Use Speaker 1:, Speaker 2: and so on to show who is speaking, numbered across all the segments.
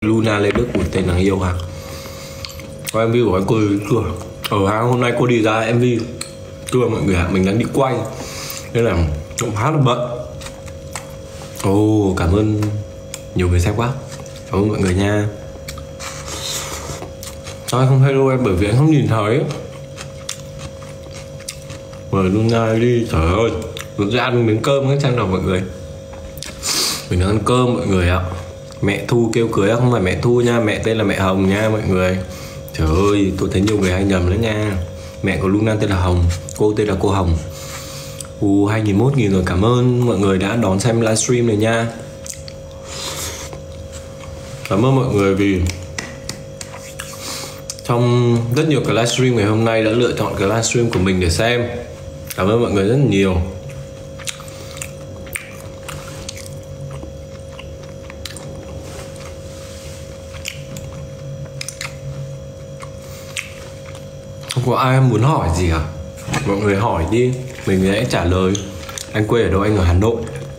Speaker 1: Luna lên Đức của tên nàng yêu hàng. Có MV của anh cô chưa? Ở hàng hôm nay cô đi ra MV chưa mọi người ạ, mình đang đi quay nên là cũng khá là bận. Cảm ơn nhiều người xem quá, cảm ơn mọi người nha. Sao anh không hello em bởi vì anh không nhìn thấy. Mời Luna đi, trời ơi, mình sẽ ăn miếng cơm cái chăng nào mọi người. Mình đang ăn cơm mọi người ạ. Mẹ Thu kêu cưới, không phải mẹ Thu nha, mẹ tên là mẹ Hồng nha mọi người. Trời ơi, tôi thấy nhiều người hay nhầm đấy nha. Mẹ của Luna tên là Hồng, cô tên là cô Hồng. 21.000 rồi, cảm ơn mọi người đã đón xem livestream này nha. Cảm ơn mọi người vì trong rất nhiều cái livestream ngày hôm nay đã lựa chọn cái livestream của mình để xem. Cảm ơn mọi người rất nhiều. Không có ai muốn hỏi gì à? Mọi người hỏi đi, mình sẽ trả lời. Anh quê ở đâu? Anh ở Hà Nội.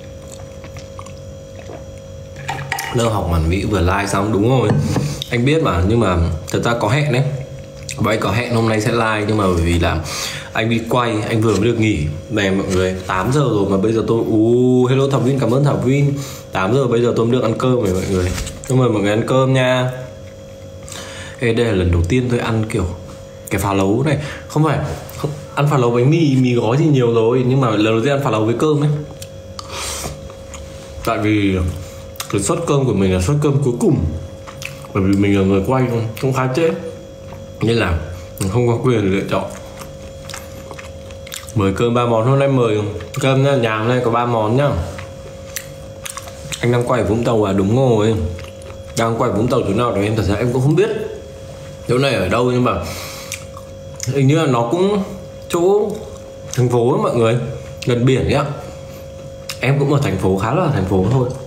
Speaker 1: Lớp học Hoàn Mỹ vừa like xong, đúng rồi. Anh biết mà, nhưng mà thật ra có hẹn đấy. Bọn anh có hẹn hôm nay sẽ like, nhưng mà bởi vì là anh đi quay, anh vừa mới được nghỉ. Này mọi người, 8 giờ rồi mà bây giờ tôi... hello Thảo Vin, cảm ơn Thảo Vin. 8 giờ bây giờ tôi mới được ăn cơm rồi mọi người. Tôi mời mọi người ăn cơm nha. Ê, đây là lần đầu tiên tôi ăn kiểu cái phá lấu này. Không phải ăn phá lấu bánh mì gói thì nhiều rồi, nhưng mà lần đầu tiên ăn phá lấu với cơm ấy. Tại vì cái suất cơm của mình là suất cơm cuối cùng, bởi vì mình là người quay không khá trễ nên là mình không có quyền lựa chọn. Mời cơm 3 món, hôm nay mời cơm nha, nhà hôm nay có 3 món nhá. Anh đang quay ở Vũng Tàu à? Đúng rồi, đang quay ở Vũng Tàu chỗ nào đấy em thật ra em cũng không biết chỗ này ở đâu, nhưng mà hình như là nó cũng chỗ thành phố ấy, mọi người, gần biển ấy ạ. Em cũng ở thành phố, khá là thành phố thôi.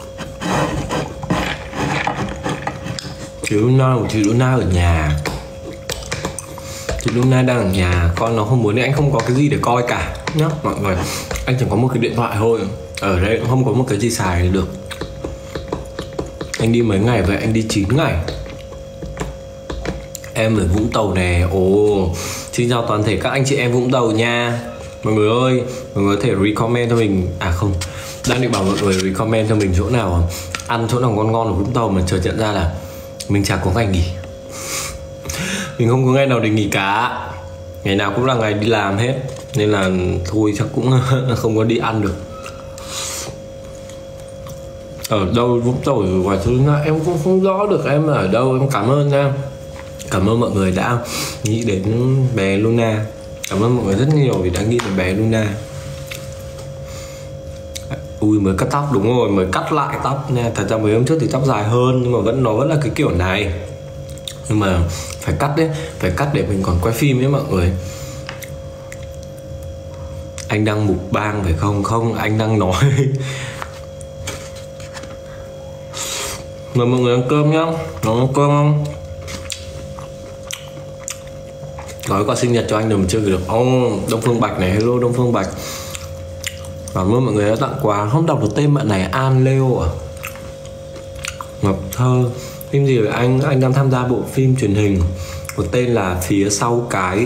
Speaker 1: Chị Luna ở nhà. Chị Luna đang ở nhà, con nó không muốn nên anh không có cái gì để coi cả nhá mọi người. Anh chỉ có một cái điện thoại thôi, ở đây cũng không có một cái gì xài được. Anh đi mấy ngày vậy? Anh đi 9 ngày. Em ở Vũng Tàu nè. Xin chào toàn thể các anh chị em Vũng Tàu nha. Mọi người ơi, mọi người có thể recommend cho mình. À không, đang định bảo mọi người recommend cho mình chỗ nào ăn, chỗ nào ngon ngon ở Vũng Tàu mà chợt nhận ra là mình chả có ngày nghỉ. Mình không có ngày nào để nghỉ cả. Ngày nào cũng là ngày đi làm hết, nên là thôi chắc cũng không có đi ăn được. Ở đâu Vũng Tàu ở ngoài thứ em cũng không rõ được em ở đâu. Em cảm ơn nha. Cảm ơn mọi người đã nghĩ đến bé Luna. Cảm ơn mọi người rất nhiều vì đã nghĩ đến bé Luna. Mới cắt tóc, đúng rồi, mới cắt lại tóc nha. Thật ra mấy hôm trước thì tóc dài hơn, nhưng mà nó vẫn là cái kiểu này. Nhưng mà phải cắt đấy, phải cắt để mình còn quay phim ấy mọi người. Anh đang mục bang phải không? Không, anh đang nói. Mời mọi người ăn cơm nhá. Nó ăn cơm không? Gói quà sinh nhật cho anh đừng chưa được. Đông Phương Bạch này, hello Đông Phương Bạch. Cảm ơn mọi người đã tặng quà. Không đọc được tên bạn này, An Leo à? Ngọc Thơ. Phim gì vậy anh? Anh đang tham gia bộ phim truyền hình có tên là Phía Sau Cái.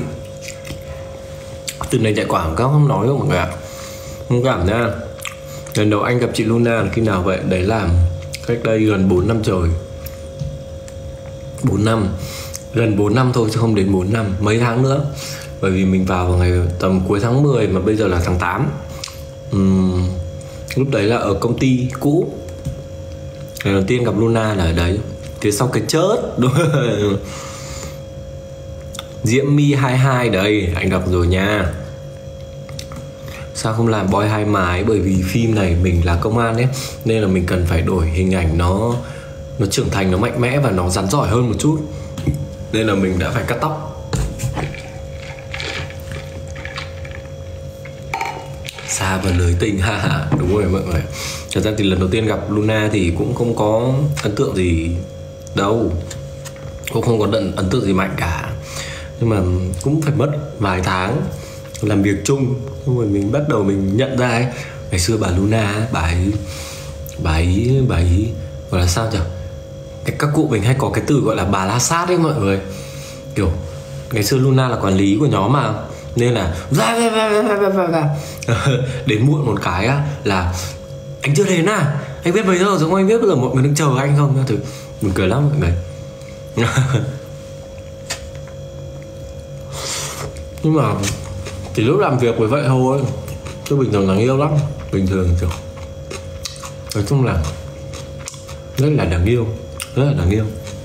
Speaker 1: Từ này chạy quảng cáo không nói đâu mọi người ạ. Không cảm nha. Lần đầu anh gặp chị Luna là khi nào vậy? Đấy là cách đây gần 4 năm trời. 4 năm. Gần 4 năm thôi chứ không đến 4 năm. Mấy tháng nữa. Bởi vì mình vào ngày tầm cuối tháng 10 mà bây giờ là tháng 8. Lúc đấy là ở công ty cũ. Lần đầu tiên gặp Luna là ở đấy. Phía sau cái chớt. Đúng rồi. Diễm My 22 đây, anh đọc rồi nha. Sao không làm boy hai mái? Bởi vì phim này mình là công an ấy, nên là mình cần phải đổi hình ảnh nó trưởng thành, nó mạnh mẽ và nó rắn giỏi hơn một chút. Nên là mình đã phải cắt tóc. Xa và lưới tình, ha. Đúng rồi mọi người. Thật ra thì lần đầu tiên gặp Luna thì cũng không có ấn tượng gì đâu, cũng không có ấn tượng gì mạnh cả. Nhưng mà cũng phải mất vài tháng làm việc chung, xong rồi mình bắt đầu mình nhận ra ấy, ngày xưa bà Luna bà ấy gọi là sao nhỉ, các cụ mình hay có cái từ gọi là bà la sát ấy mọi người. Kiểu ngày xưa Luna là quản lý của nhóm mà, nên là đến muộn một cái á là anh chưa đến à, anh biết mấy giờ rồi không, anh biết bây giờ mọi người đang chờ anh không. Thực mình cười lắm mọi người. Nhưng mà thì lúc làm việc với vậy thôi, chứ bình thường đáng yêu lắm. Bình thường kiểu nói chung là rất là đáng yêu, rất là đáng yêu,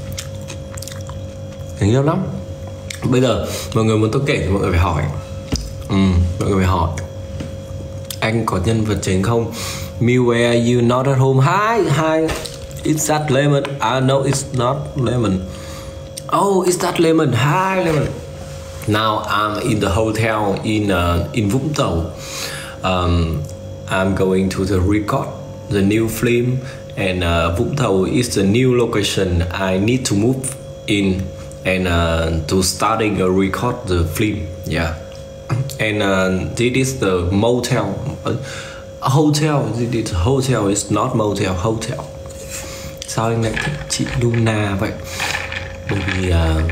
Speaker 1: đáng yêu lắm. Bây giờ mọi người muốn tôi kể thì mọi người phải hỏi. Mọi người phải hỏi anh có nhân vật chính không? Mew, where are you? Not at home. Hi. Is that Lemon? No, it's not Lemon. Oh, is that Lemon? Hi, Lemon. Now I'm in the hotel in Vũng Tàu. I'm going to the record the new film, and Vũng Tàu is the new location I need to move in and to starting a record the film. Yeah. And this is the motel. Hotel. This hotel is not motel. Hotel. Sao anh lại thích chị Luna vậy? Bởi vì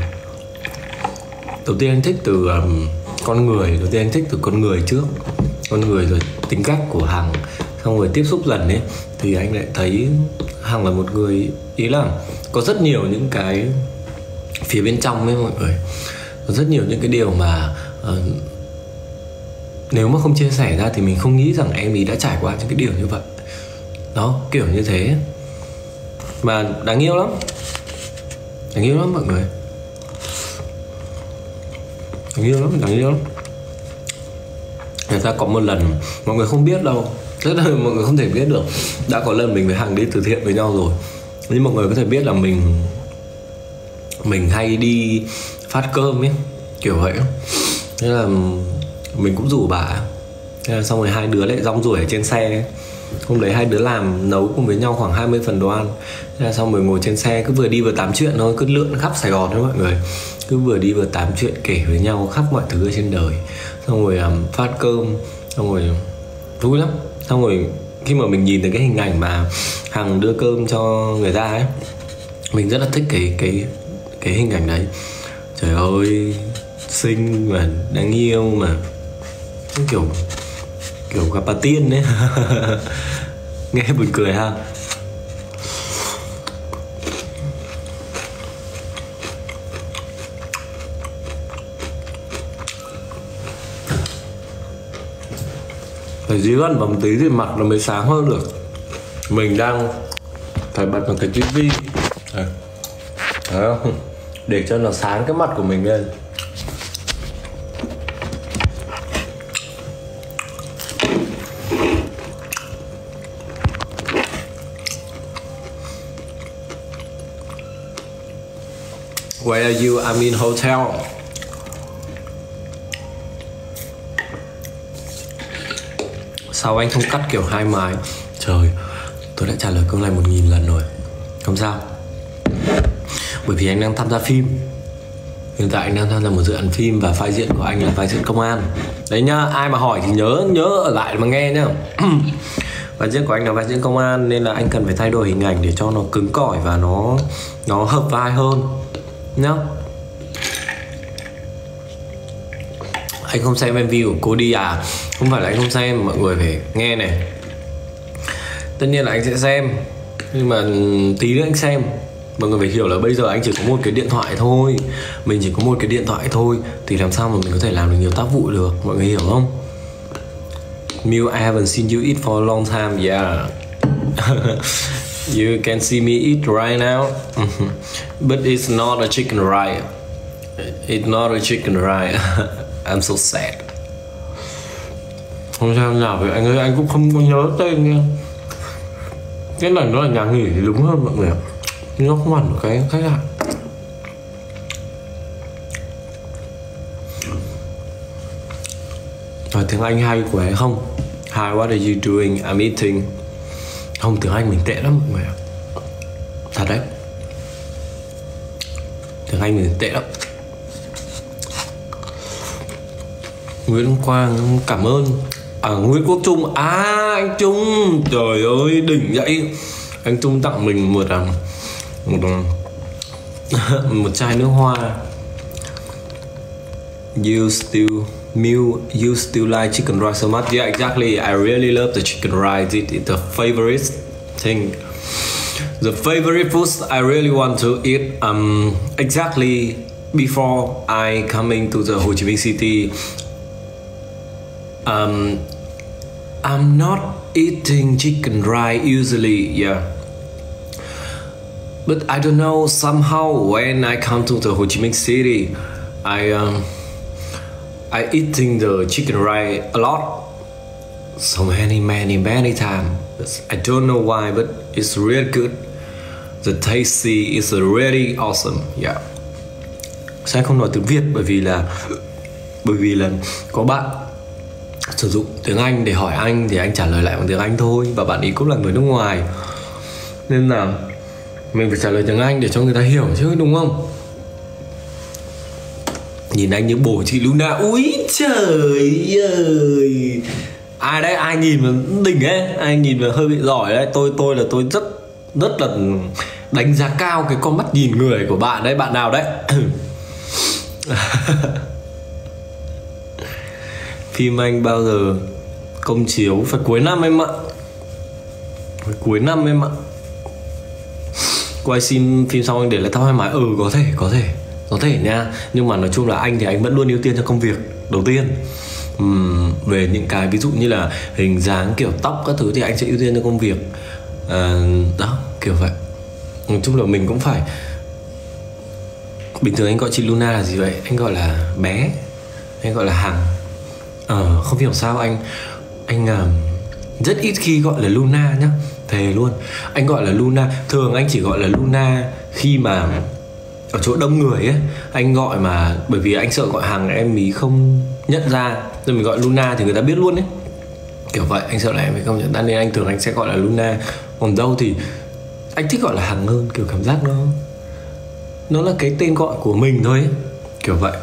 Speaker 1: đầu tiên anh thích từ con người. Đầu tiên anh thích từ con người trước. Con người rồi tính cách của Hằng. Xong rồi tiếp xúc dần ấy thì anh lại thấy Hằng là một người, ý là có rất nhiều những cái phía bên trong ấy mọi người. Có rất nhiều những cái điều mà nếu mà không chia sẻ ra thì mình không nghĩ rằng em ý đã trải qua những cái điều như vậy. Đó, kiểu như thế. Mà đáng yêu lắm. Đáng yêu lắm mọi người. Đáng yêu lắm, đáng yêu lắm. Người ta có một lần, mọi người không biết đâu, rất là mọi người không thể biết được. Đã có lần mình với Hằng đi từ thiện với nhau rồi, nhưng mọi người có thể biết là mình hay đi phát cơm ấy, kiểu vậy. Thế là mình cũng rủ bà. Thế là xong rồi hai đứa lại rong ruổi ở trên xe ấy. Hôm đấy hai đứa làm nấu cùng với nhau khoảng 20 phần đồ ăn. Thế là xong rồi ngồi trên xe cứ vừa đi vừa tám chuyện thôi, cứ lượn khắp Sài Gòn đấy mọi người. Cứ vừa đi vừa tám chuyện kể với nhau khắp mọi thứ ở trên đời. Xong rồi phát cơm, xong rồi vui lắm. Xong rồi khi mà mình nhìn thấy cái hình ảnh mà Hằng đưa cơm cho người ta ấy, mình rất là thích cái hình ảnh đấy. Trời ơi, xinh mà đáng yêu mà kiểu gặp bà tiên đấy. Nghe buồn cười ha. Phải dí gần vào một tí thì mặt nó mới sáng hơn được. Mình đang phải bật vào cái tivi đấy không? Để cho nó sáng cái mặt của mình lên. Where are you? I'm in hotel. Sao anh không cắt kiểu hai mái? Trời, tôi đã trả lời câu này 1000 lần rồi. Không sao. Bởi vì anh đang tham gia phim. Hiện tại anh đang tham gia một dự án phim và vai diễn của anh là vai diễn công an. Đấy nhá, ai mà hỏi thì nhớ ở lại mà nghe nhá. Vai diễn của anh là vai diễn công an, nên là anh cần phải thay đổi hình ảnh để cho nó cứng cỏi và nó hợp vai hơn nhá. Anh không xem MV của cô đi à? Không phải là anh không xem, mọi người phải nghe này. Tất nhiên là anh sẽ xem, nhưng mà tí nữa anh xem. Mọi người phải hiểu là bây giờ anh chỉ có một cái điện thoại thôi. Mình chỉ có một cái điện thoại thôi thì làm sao mà mình có thể làm được nhiều tác vụ được. Mọi người hiểu không? Mew, I haven't seen you eat for a long time. Yeah. You can see me eat right now. But it's not a chicken rice. It's not a chicken rice. I'm so sad. Không sao nào vậy anh ơi, anh cũng không có nhớ tên nha. Cái này nó là nhà nghỉ thì đúng hơn mọi người ạ. Nó không hẳn cái khách hàng. Rồi tiếng Anh hay của em không? Hi, what are you doing? I'm eating. Không, tiếng Anh mình tệ lắm mọi người ạ. Thật đấy. Tiếng Anh mình tệ lắm. Nguyễn Quang cảm ơn. Nguyễn Quốc Trung. Anh Trung, trời ơi đỉnh vậy. Anh Trung tặng mình một một chai nước hoa. You still like chicken rice so much? Yeah, exactly. I really love the chicken rice. It's the favorite thing. The favorite food I really want to eat. Exactly before I coming to the Ho Chi Minh City. I'm not eating chicken rice usually. Yeah. But I don't know, somehow when I come to the Ho Chi Minh City, I eating the chicken rice a lot, so many times. I don't know why, but it's really good. The tasty is really awesome. Yeah. Sẽ không nói tiếng Việt bởi vì là có bạn sử dụng tiếng Anh để hỏi anh thì anh trả lời lại bằng tiếng Anh thôi, và bạn ấy cũng là người nước ngoài nên là mình phải trả lời tiếng Anh để cho người ta hiểu chứ, đúng không? Nhìn anh như bồ chị Luna. Úi trời ơi, ai đấy, ai nhìn mà đỉnh ấy, ai nhìn mà hơi bị giỏi đấy. Tôi rất là đánh giá cao cái con mắt nhìn người của bạn đấy. Bạn nào đấy? Phim anh bao giờ công chiếu? Phải cuối năm em ạ. Phải cuối năm em ạ. Quay phim xong anh để lại tóc hai mái. Có thể nha. Nhưng mà nói chung là anh thì anh vẫn luôn ưu tiên cho công việc đầu tiên. Về những cái ví dụ như là hình dáng, kiểu tóc các thứ thì anh sẽ ưu tiên cho công việc. Đó, kiểu vậy. Nói chung là mình cũng phải. Bình thường anh gọi chị Luna là gì vậy? Anh gọi là bé, anh gọi là Hằng. Không hiểu sao anh rất ít khi gọi là Luna nhá. Thề luôn. Anh gọi là Luna. Thường anh chỉ gọi là Luna khi mà ở chỗ đông người ấy. Anh gọi mà bởi vì anh sợ gọi Hằng em ý không nhận ra, rồi mình gọi Luna thì người ta biết luôn ấy. Kiểu vậy, anh sợ là em ấy không nhận ra nên anh thường anh sẽ gọi là Luna. Còn đâu thì anh thích gọi là Hằng hơn, kiểu cảm giác nó là cái tên gọi của mình thôi ấy. Kiểu vậy.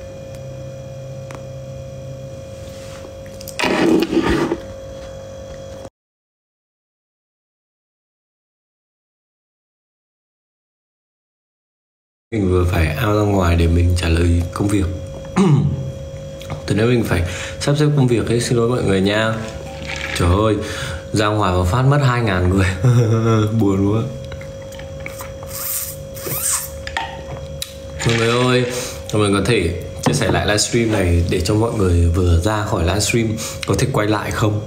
Speaker 1: Mình vừa phải out ra ngoài để mình trả lời công việc. Từ nên mình phải sắp xếp công việc ấy. Xin lỗi mọi người nha. Trời ơi, ra ngoài mà phát mất 2.000 người. Buồn quá. Mọi người ơi, mọi người có thể chia sẻ lại livestream này để cho mọi người vừa ra khỏi livestream có thể quay lại không?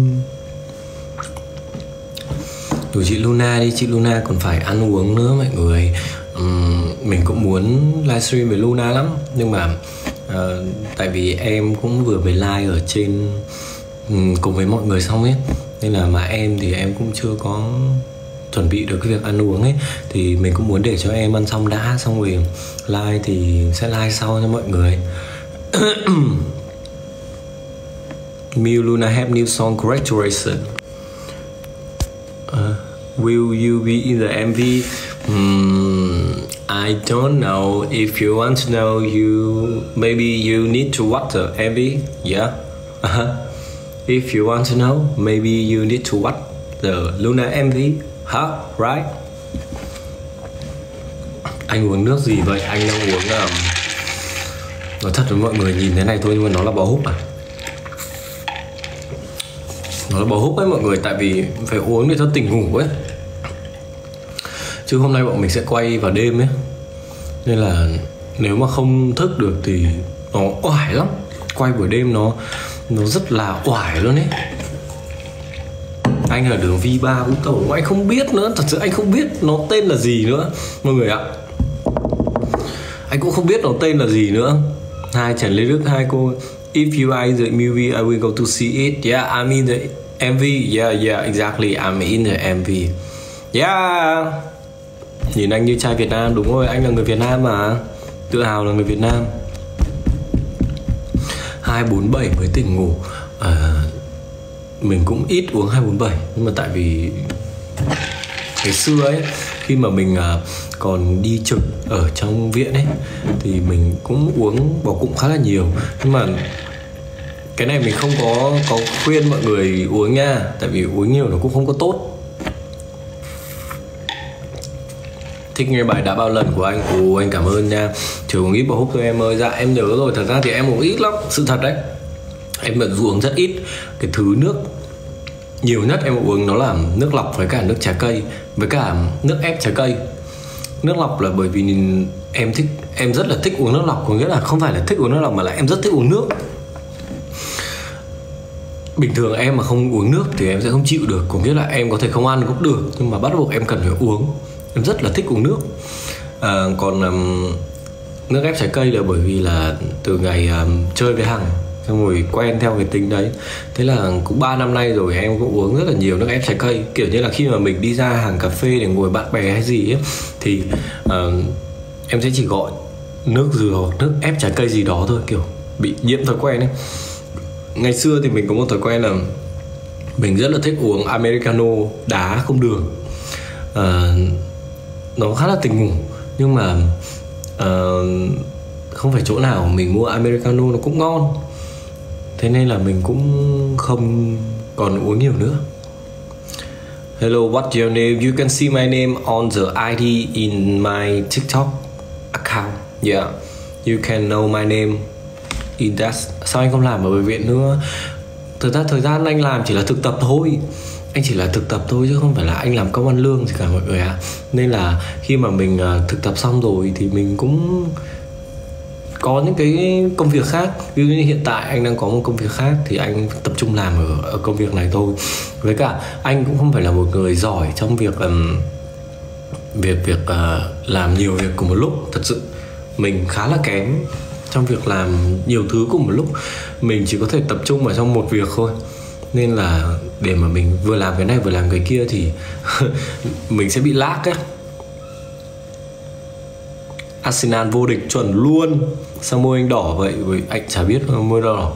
Speaker 1: Đủ chị Luna đi, chị Luna còn phải ăn uống nữa mọi người. Mình cũng muốn livestream với Luna lắm. Nhưng mà tại vì em cũng vừa mới live ở trên cùng với mọi người xong ấy, nên là mà em thì em cũng chưa có chuẩn bị được cái việc ăn uống ấy. Thì mình cũng muốn để cho em ăn xong đã, xong rồi live thì sẽ live sau cho mọi người. Miu Luna have new song, congratulations. Will you be in the MV? I don't know. If you want to know, maybe you need to watch the MV. Yeah. If you want to know, maybe you need to watch the Luna MV. Right? Anh uống nước gì vậy? Anh đang uống nói thật với mọi người, nhìn thế này thôi nhưng mà nó là bò húc à. Nó là bò húc ấy mọi người. Tại vì phải uống để cho tỉnh ngủ ấy. Chứ hôm nay bọn mình sẽ quay vào đêm ấy, nên là nếu mà không thức được thì nó oải lắm. Quay buổi đêm nó rất là oải luôn ấy. Anh ở đường V3 Vũng Tàu, anh không biết nữa. Thật sự anh không biết nó tên là gì nữa mọi người ạ. Anh cũng không biết nó tên là gì nữa. Hai Trần Lê Đức, hai cô. If you like the movie, I will go to see it. Yeah, I'm in the MV. Yeah, exactly, I'm in the MV. Yeah. Nhìn anh như trai Việt Nam. Đúng rồi, anh là người Việt Nam mà. Tự hào là người Việt Nam. 247 mới tỉnh ngủ. Mình cũng ít uống 247. Nhưng mà tại vì ngày xưa ấy, khi mà mình còn đi trực ở trong viện ấy, thì mình cũng uống bỏ cụng khá là nhiều. Nhưng mà cái này mình không có khuyên mọi người uống nha. Tại vì uống nhiều nó cũng không có tốt. thích nghe bài Đã Bao Lần của anh. Ồ, anh cảm ơn nha. Chỉ uống ít bò húc thôi em ơi. Dạ em nhớ rồi, thật ra thì em uống ít lắm, sự thật đấy. Em vẫn uống rất ít. Cái thứ nước nhiều nhất em uống nó là nước lọc với cả nước trái cây, với cả nước ép trái cây. Nước lọc là bởi vì em rất là thích uống nước lọc, có nghĩa là không phải là thích uống nước lọc mà là em rất thích uống nước. Bình thường em mà không uống nước thì em sẽ không chịu được, có nghĩa là em có thể không ăn cũng được, nhưng mà bắt buộc em cần phải uống. Em rất là thích uống nước. Còn nước ép trái cây là bởi vì là từ ngày chơi với Hằng xong rồi quen theo cái tính đấy. Thế là cũng 3 năm nay rồi em cũng uống rất là nhiều nước ép trái cây. Kiểu như là khi mà mình đi ra hàng cà phê để ngồi bạn bè hay gì ấy, thì em sẽ chỉ gọi nước dừa, nước ép trái cây gì đó thôi, kiểu bị nhiễm thói quen ấy. Ngày xưa thì mình có một thói quen là mình rất là thích uống Americano đá không đường. Nó khá là tỉnh ngủ, nhưng mà không phải chỗ nào mình mua Americano nó cũng ngon. Thế nên là mình cũng không còn uống nhiều nữa. Hello, what's your name? You can see my name on the ID in my TikTok account. Yeah, you can know my name in that. Sao anh không làm ở bệnh viện nữa? Thực ra thời gian anh làm chỉ là thực tập thôi. Anh chỉ là thực tập thôi chứ không phải là anh làm công ăn lương gì cả mọi người ạ. Nên là khi mà mình thực tập xong rồi thì mình cũng có những cái công việc khác. Ví dụ như hiện tại anh đang có một công việc khác thì anh tập trung làm ở công việc này thôi. Với cả anh cũng không phải là một người giỏi trong việc làm nhiều việc cùng một lúc. Thật sự mình khá là kém trong việc làm nhiều thứ cùng một lúc. Mình chỉ có thể tập trung vào trong một việc thôi. Nên là để mà mình vừa làm cái này vừa làm cái kia thì mình sẽ bị lag ấy. Arsenal vô địch chuẩn luôn. Sao môi anh đỏ vậy? Vì anh chả biết môi đỏ.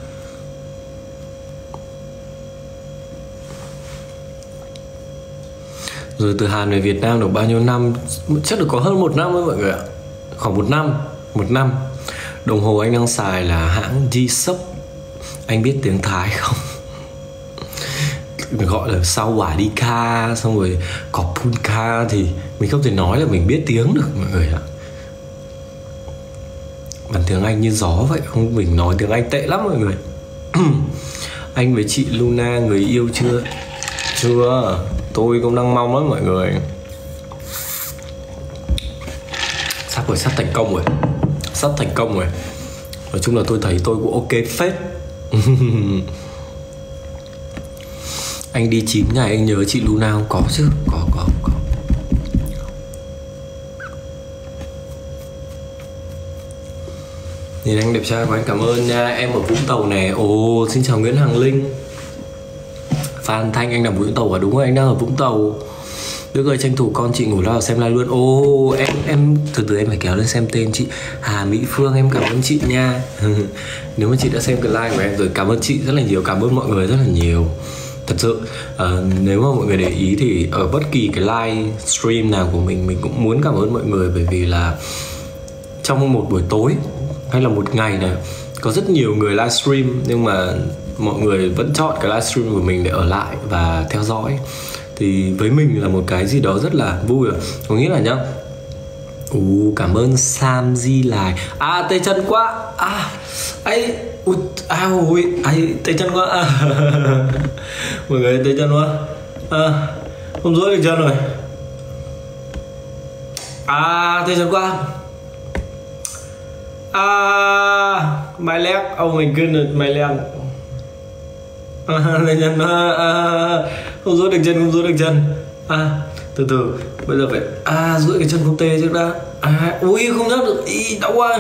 Speaker 1: Rồi từ Hàn về Việt Nam được bao nhiêu năm? Chắc được có hơn 1 năm thôi mọi người ạ. Khoảng 1 năm. 1 năm. Đồng hồ anh đang xài là hãng G-Shock. Anh biết tiếng Thái không? Mình gọi là sao quả đi ca, xong rồi có pun ca thì mình không thể nói là mình biết tiếng được mọi người ạ. Bản tiếng Anh như gió vậy, không, mình nói tiếng Anh tệ lắm mọi người. Anh với chị Luna người yêu chưa? Chưa, tôi cũng đang mong lắm mọi người. Sắp thành công rồi. Sắp thành công rồi. Nói chung là tôi thấy tôi cũng ok phết. Anh đi 9 ngày anh nhớ chị Luna không? Có chứ, có. Nhìn anh đẹp trai quá, anh cảm ơn nha. Em ở Vũng Tàu nè. Ồ, xin chào Nguyễn Hằng Linh. Phan Thanh, anh đang ở Vũng Tàu à? Đúng rồi, anh đang ở Vũng Tàu. Đức ơi, tranh thủ con chị ngủ lo xem live luôn. Ồ, em từ em phải kéo lên xem tên chị Hà Mỹ Phương. Em cảm ơn chị nha. Nếu mà chị đã xem cái live của em rồi, cảm ơn chị rất là nhiều. Cảm ơn mọi người rất là nhiều. Thật sự nếu mà mọi người để ý thì ở bất kỳ cái live stream nào của mình cũng muốn cảm ơn mọi người. Bởi vì là trong một buổi tối hay là một ngày này có rất nhiều người livestream, nhưng mà mọi người vẫn chọn cái livestream của mình để ở lại và theo dõi. Thì với mình là một cái gì đó rất là vui rồi. Có nghĩa là nhá, cảm ơn Sam Di Lại. Tê chân quá. Ấy tê chân quá. Mọi người tê chân quá. Không duỗi được chân rồi. Tê chân quá. My leg. Oh my goodness, my leg. Tê chân không duỗi được chân. Từ từ bây giờ phải duỗi cái chân không tê trước đã. Không nhấc được. Đau quá.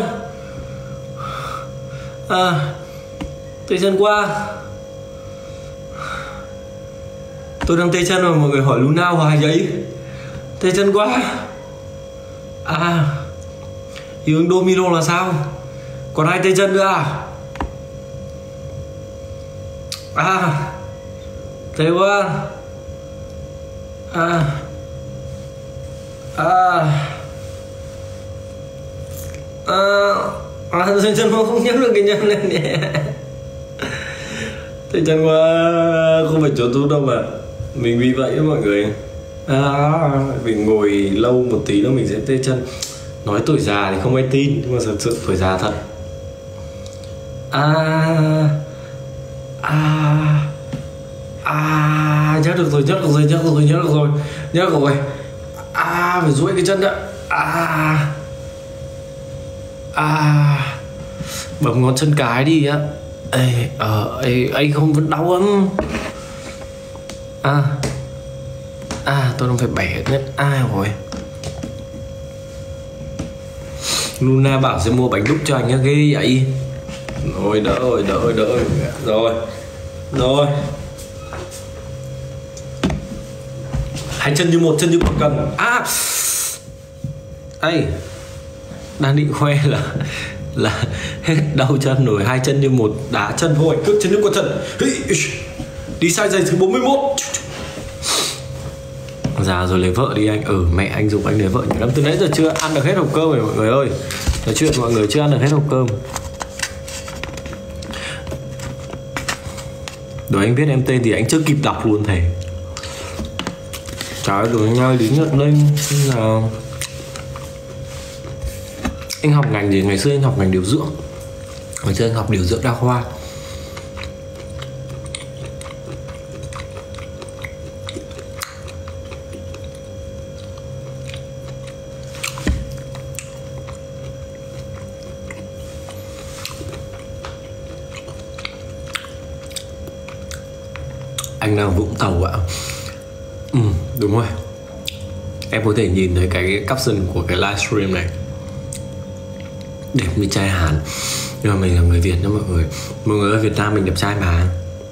Speaker 1: Tê chân quá. Tôi đang tê chân rồi, mọi người hỏi Luna hoài vậy. Tê chân quá. Hiệu ứng domino là sao? Còn ai tê chân nữa tê quá. Tê chân không nhấc được cái chân lên nhé. Tê chân quá. Không phải chỗ tốt đâu mà mình bị vậy đó mọi người. Mình ngồi lâu một tí nữa mình sẽ tê chân. Nói tuổi già thì không ai tin, nhưng mà thật sự tuổi già thật. Nhắc được rồi. Phải duỗi cái chân đã. Bấm ngón chân cái đi á. Ấy không vẫn đau lắm. Tôi đang phải bẻ nhất. Rồi Luna bảo sẽ mua bánh đúc cho anh á, ghê vậy. Rồi đỡ rồi. Hai chân như một cần. Đang định khoe là hết đau chân rồi, hai chân như một đá chân thôi, cước chân như con thần. Đi sai giày thứ 41. Già rồi lấy vợ đi anh. Mẹ anh dùng anh lấy vợ nhiều lắm. Từ nãy giờ chưa ăn được hết hộp cơm rồi mọi người ơi. Nói chuyện mọi người chưa ăn được hết hộp cơm. Rồi anh biết em tên thì anh chưa kịp đọc luôn thầy. Trời ơi, rồi nhai đến Nhật lên là anh học ngành gì? Ngày xưa anh học ngành điều dưỡng. Ngày xưa anh học điều dưỡng đa khoa. Anh đang Vũng Tàu ạ. Đúng rồi. Em có thể nhìn thấy cái caption của cái livestream này. Đẹp như trai Hàn. Nhưng mà mình là người Việt nha mọi người. Mọi người ở Việt Nam mình đẹp trai mà.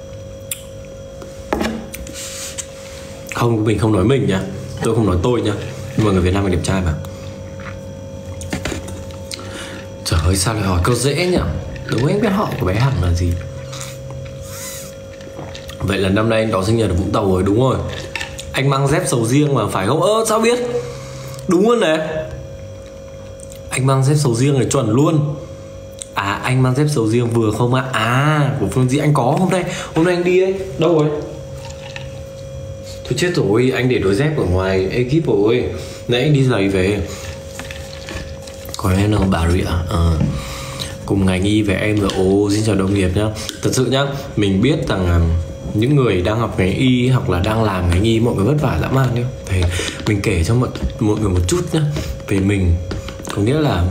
Speaker 1: Không, mình không nói mình nha. Tôi không nói tôi nha. Nhưng mà người Việt Nam mình đẹp trai mà. Trời ơi, sao lại hỏi câu dễ nhỉ? Đúng, anh biết họ của bé Hằng là gì. Vậy là năm nay anh đó sinh nhật ở Vũng Tàu rồi, đúng rồi. Anh mang dép sầu riêng mà phải không? Sao biết? Đúng luôn này. Anh mang dép sầu riêng này chuẩn luôn. Anh mang dép sầu riêng vừa không ạ? Của Phương Dị anh có hôm nay anh đi ấy. Đâu rồi? Thôi chết rồi, anh để đôi dép ở ngoài ekip rồi. Nãy anh đi giày về. Còn em là bà Rịa. Cùng ngành y về em rồi. Xin chào đồng nghiệp nhá. Thật sự nhá, mình biết rằng những người đang học ngành y hoặc là đang làm ngành y mọi người vất vả dã man nhá. Thì mình kể cho mọi người một chút nhá về mình. Có nghĩa là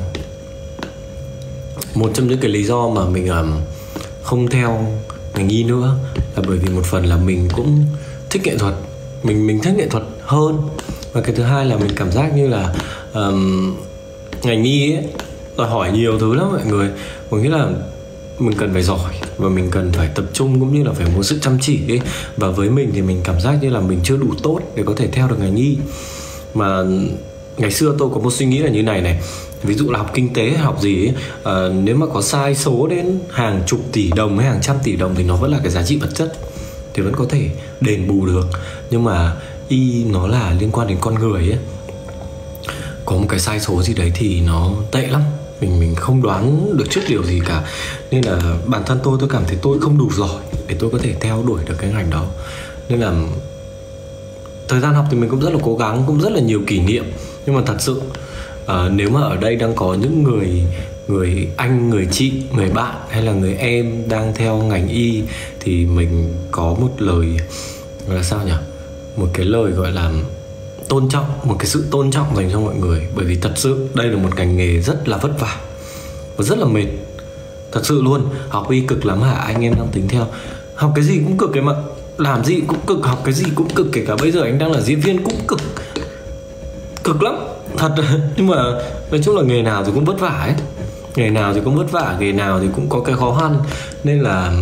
Speaker 1: một trong những cái lý do mà mình không theo ngành y nữa là bởi vì một phần là mình cũng thích nghệ thuật. Mình thích nghệ thuật hơn. Và cái thứ hai là mình cảm giác như là ngành y ấy đòi hỏi nhiều thứ lắm mọi người. Có nghĩa là mình cần phải giỏi và mình cần phải tập trung cũng như là phải một sự chăm chỉ ấy. Và với mình thì mình cảm giác như là mình chưa đủ tốt để có thể theo được ngành y. Mà ngày xưa tôi có một suy nghĩ là như này. Ví dụ là học kinh tế hay học gì ấy, nếu mà có sai số đến hàng chục tỷ đồng hay hàng trăm tỷ đồng thì nó vẫn là cái giá trị vật chất, thì vẫn có thể đền bù được. Nhưng mà y nó là liên quan đến con người ấy, có một cái sai số gì đấy thì nó tệ lắm. Mình không đoán được trước điều gì cả. Nên là bản thân tôi cảm thấy tôi không đủ giỏi để tôi có thể theo đuổi được cái ngành đó. Nên là thời gian học thì mình cũng rất là cố gắng, cũng rất là nhiều kỷ niệm. Nhưng mà thật sự nếu mà ở đây đang có những người anh, người chị, người bạn hay là người em đang theo ngành y thì mình có một lời gọi là sao nhỉ? Một cái lời gọi là tôn trọng, một cái sự tôn trọng dành cho mọi người. Bởi vì thật sự đây là một ngành nghề rất là vất vả và rất là mệt. Thật sự luôn, học y cực lắm hả? Anh em đang tính theo. Học cái gì cũng cực cái mà. Làm gì cũng cực, học cái gì cũng cực. Kể cả bây giờ anh đang là diễn viên cũng cực. Cực lắm, thật. Nhưng mà nói chung là nghề nào thì cũng vất vả ấy. Nghề nào thì cũng vất vả, nghề nào thì cũng có cái khó khăn. Nên là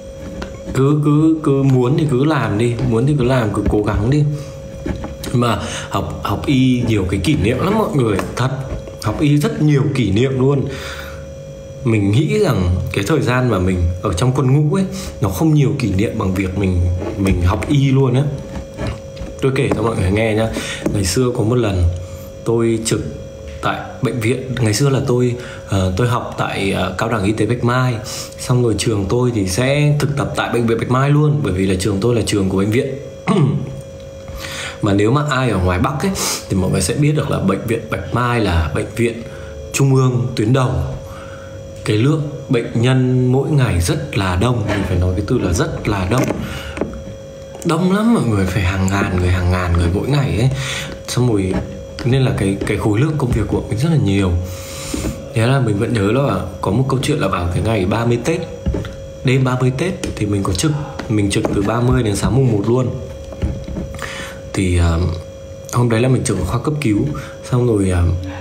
Speaker 1: cứ muốn thì cứ làm đi. Muốn thì cứ làm, cứ cố gắng đi. Mà học y nhiều cái kỷ niệm lắm mọi người. Thật, học y rất nhiều kỷ niệm luôn. Mình nghĩ rằng cái thời gian mà mình ở trong quân ngũ ấy, nó không nhiều kỷ niệm bằng việc mình học y luôn á. Tôi kể cho mọi người nghe nhá. Ngày xưa có một lần tôi trực tại bệnh viện. Ngày xưa là tôi học tại Cao đẳng Y tế Bạch Mai. Xong rồi trường tôi thì sẽ thực tập tại bệnh viện Bạch Mai luôn. Bởi vì là trường tôi là trường của bệnh viện. Mà nếu mà ai ở ngoài Bắc ấy thì mọi người sẽ biết được là bệnh viện Bạch Mai là bệnh viện trung ương tuyến đầu. Cái lượng bệnh nhân mỗi ngày rất là đông, mình phải nói cái từ là rất là đông. Đông lắm mọi người, phải hàng ngàn người mỗi ngày ấy. Xong rồi nên là cái khối lượng công việc của mình rất là nhiều. Thế là mình vẫn nhớ là có một câu chuyện là vào cái ngày 30 Tết, đêm 30 Tết thì mình có trực. Mình trực từ 30 đến sáng mùng 1 luôn. Thì hôm đấy là mình trực ở khoa cấp cứu. Xong rồi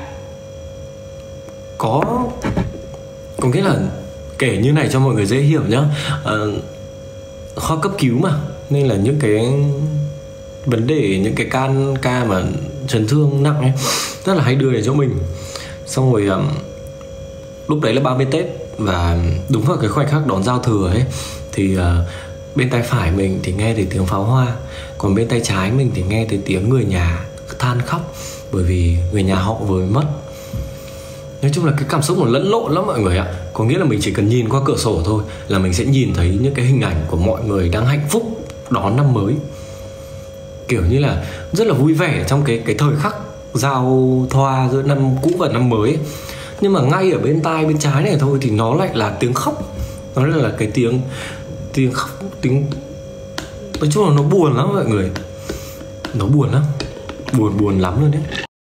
Speaker 1: có nghĩa là kể như này cho mọi người dễ hiểu nhá. Khoa cấp cứu mà, nên là những cái vấn đề, những cái ca mà chấn thương nặng ấy rất là hay đưa đến cho mình. Xong rồi lúc đấy là 30 Tết, và đúng vào cái khoảnh khắc đón giao thừa ấy thì bên tay phải mình thì nghe thấy tiếng pháo hoa, còn bên tay trái mình thì nghe thấy tiếng người nhà than khóc, bởi vì người nhà họ vừa mất. Nói chung là cái cảm xúc nó lẫn lộn lắm mọi người ạ. Có nghĩa là mình chỉ cần nhìn qua cửa sổ thôi là mình sẽ nhìn thấy những cái hình ảnh của mọi người đang hạnh phúc đón năm mới, kiểu như là rất là vui vẻ trong cái thời khắc giao thoa giữa năm cũ và năm mới ấy. Nhưng mà ngay ở bên tai bên trái này thôi thì nó lại là tiếng khóc. Nó là cái tiếng khóc, nói chung là nó buồn lắm mọi người. Nó buồn lắm, buồn lắm luôn đấy.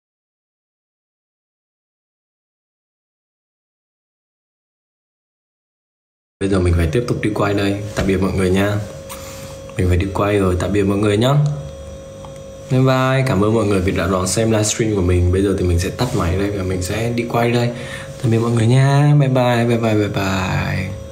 Speaker 1: Bây giờ mình phải tiếp tục đi quay đây. Tạm biệt mọi người nha. Mình phải đi quay rồi, tạm biệt mọi người nhá. Bye bye, cảm ơn mọi người vì đã đón xem livestream của mình. Bây giờ thì mình sẽ tắt máy đây và mình sẽ đi quay đây. Tạm biệt mọi người nha. Bye bye, bye bye, bye bye.